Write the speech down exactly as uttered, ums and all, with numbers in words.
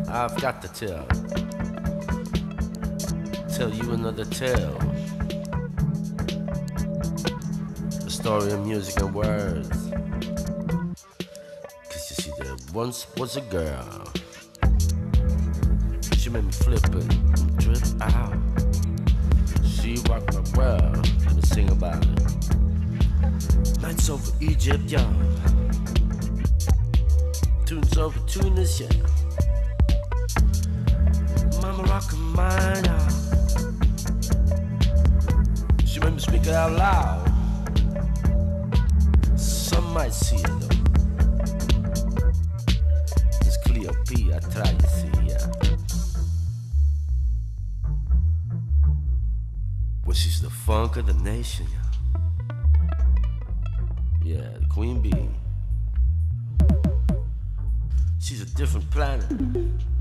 I've got to tell, tell you another tale. The story of music and words. Cause you see, there once was a girl. She made me flip and drip out. She rocked my world. Let me sing about it. Nights over Egypt, y'all. Tunes over Tunisia. Mama rockin' mine, y'all. She made me speak it out loud. Some might see it though. It's Cleopatra, you see, yeah. Well, she's the funk of the nation, yeah. Yeah, the queen bee. She's a different planet.